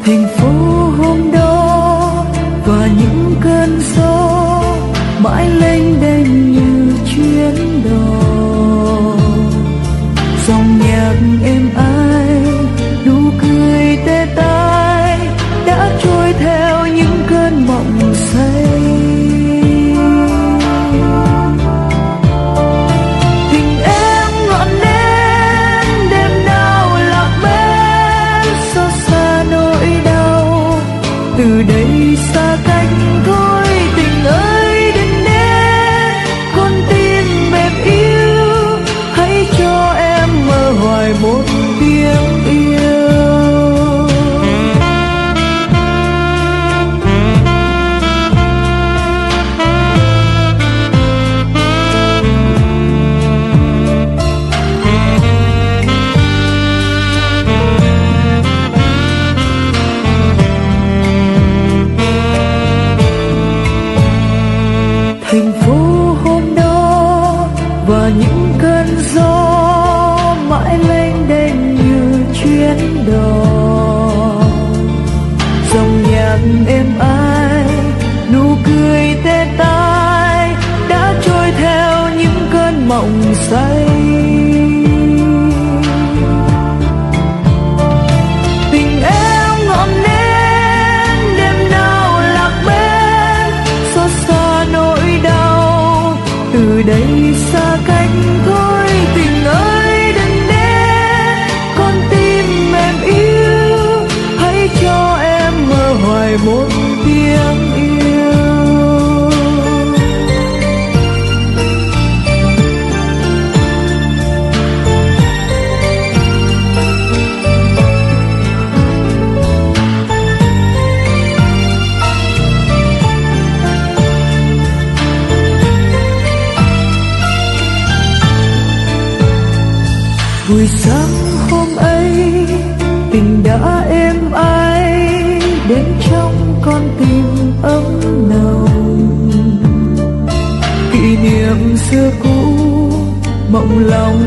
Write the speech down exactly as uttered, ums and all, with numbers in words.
thành phố hôm đó và những cơn gió mãi lênh đênh như chuyến đò. Dòng nhạc êm ái, nụ cười tê tái đã trôi theo những cơn mộng say. Tình em ngọn nến đêm nào lạc bên, xót xa nỗi đau từ đây xa cách thôi. Tình ơi đừng đến con tim mềm yếu, hãy cho em mơ hoài một tiếng yêu. Thành phố hôm đó và những cơn gió mãi lênh đênh như chuyến đò. Dòng nhạc êm ái, nụ cười tê tái đã trôi theo những cơn mộng say. Tình em ngọn nến đêm nào lạc bên, xót xa nỗi đau từ đây xa cách thôi. Tình ơi đừng đến con tim mềm yếu, hãy cho em mơ hoài một tiếng yêu. Buổi sáng hôm ấy tình đã êm ái đến trong con tim ấm nồng. Kỷ niệm xưa cũ mộng lòng